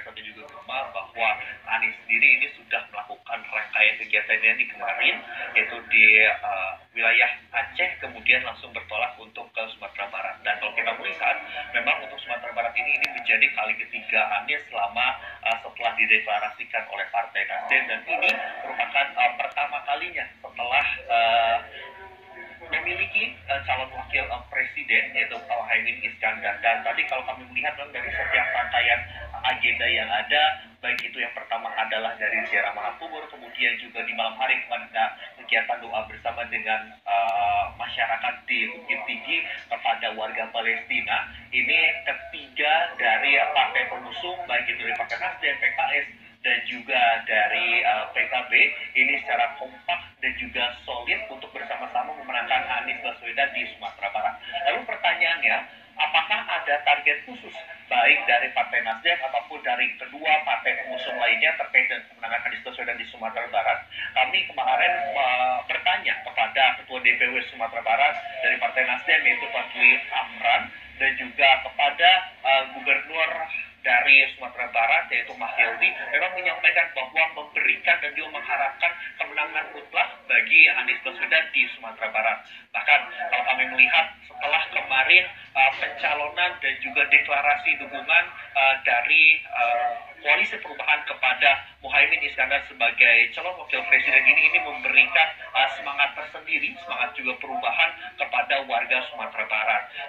atau juga Gemma bahwa Anies sendiri ini sudah melakukan rangkaian kegiatannya di kemarin, yaitu di wilayah Aceh, kemudian langsung bertolak untuk ke Sumatera Barat. Dan kalau kita melihat, memang untuk Sumatera Barat ini menjadi kali ketiga Anies setelah dideklarasikan oleh Partai Nasdem, dan ini merupakan pertama kalinya setelah memiliki calon wakil presiden, yaitu Muhaimin Iskandar. Dan tadi kalau kami melihat dari setiap rangkaian agenda yang ada, baik itu yang pertama adalah dari ziarah Mahakubur, kemudian juga di malam hari pada kegiatan doa bersama dengan masyarakat di Bukit Tinggi kepada warga Palestina. Ini ketiga dari partai pengusung, baik itu dari Partai Nasdem, PKS, dan juga dari PKB, ini secara kompak dan juga solid untuk bersama-sama memenangkan Anies Baswedan di Sumatera Barat. Lalu pertanyaannya, apakah ada target khusus baik dari Partai Nasdem ataupun dari kedua partai pengusung lainnya terkait dengan kemenangan Anies Baswedan di Sumatera Barat? Kami kemarin bertanya kepada Ketua DPW Sumatera Barat dari Partai Nasdem, yaitu Fadli Amran, dan juga kepada Gubernur dari Sumatera Barat, yaitu Mas Yildi, memang menyampaikan bahwa memberikan dan juga mengharapkan kemenangan mutlak bagi Anies Baswedan di Sumatera Barat. Bahkan kalau kami melihat setelah kemarin pencalonan dan juga deklarasi dukungan dari Koalisi Perubahan kepada Muhaimin Iskandar sebagai calon wakil presiden ini memberikan semangat tersendiri, semangat juga perubahan kepada warga Sumatera Barat.